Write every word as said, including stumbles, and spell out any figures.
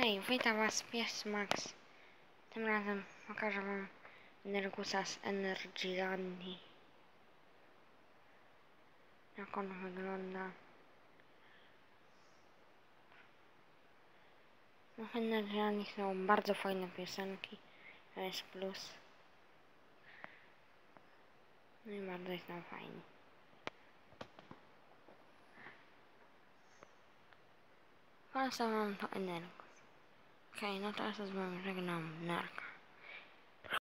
Hej, witam was, pies Max. Tym razem pokażę wam Energusa z Energylandii. Jak on wygląda. No, w Energylandii są bardzo fajne piosenki. To jest plus. No i bardzo jest tam fajnie. Polecam wam to Energus. Okej, okay, no teraz z wami żegnam. Narka.